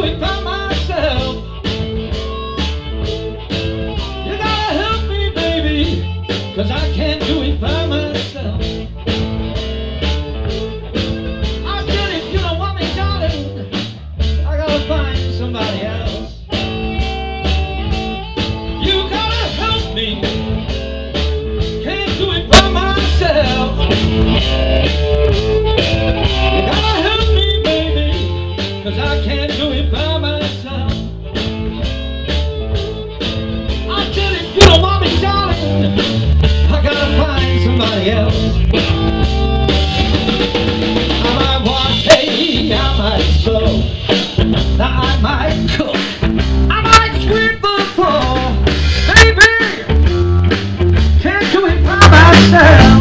do it by myself. You gotta help me, baby, 'cause I can't do it by myself. I said if you don't want me, darling, I gotta find somebody else. You gotta help me, can't do it by myself. You gotta help me, baby, 'cause I can't do it by myself. I said if you don't want me, darling, I gotta find somebody else. I might wash hay, I might sew, I might cook, I might sweep the floor. Baby, can't do it by myself.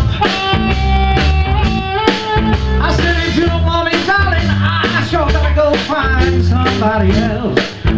I said if you don't want me, darling, I sure gotta go find somebody else.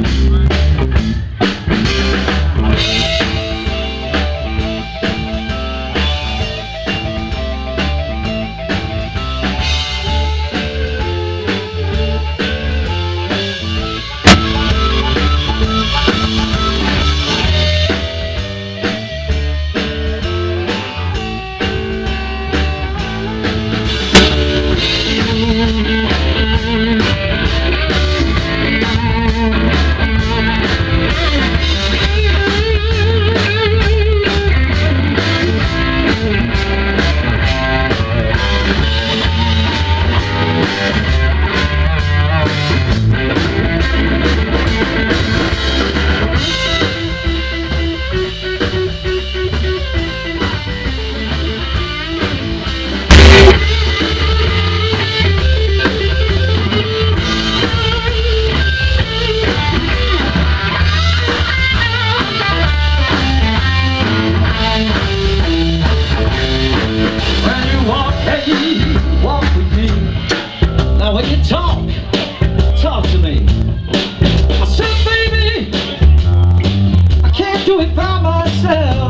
Walk with me. Now when you talk to me. I said, baby, I can't do it by myself.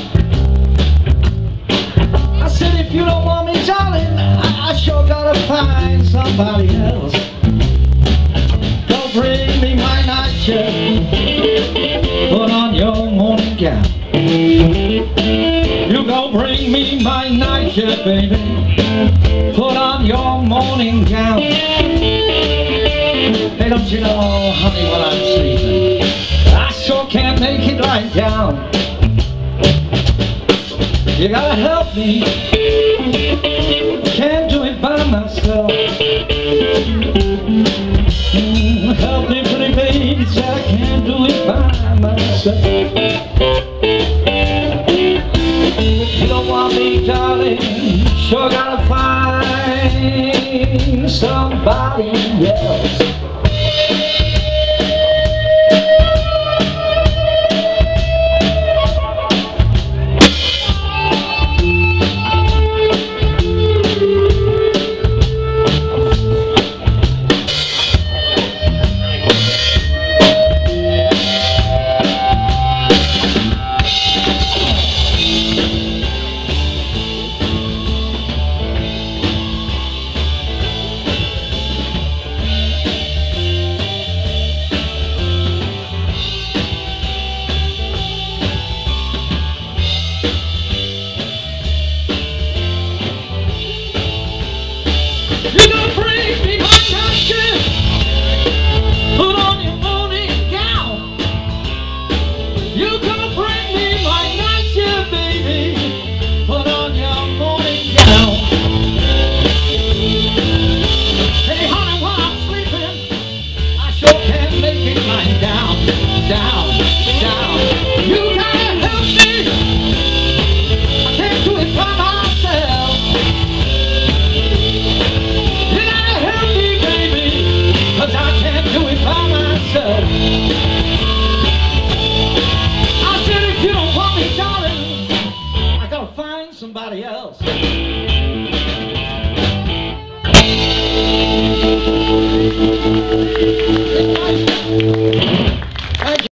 I said, if you don't want me, darling, I sure gotta find somebody else. Go bring me my nightshirt, put on your morning gown. You go bring me my nightshirt, baby, put on your morning gown. Hey, don't you know, honey, while I'm sleeping, I sure can't make it lie down. You gotta help me, can't do it by myself. Help me, pretty baby, I can't do it by myself. You don't want me, darling, sure gotta find somebody else.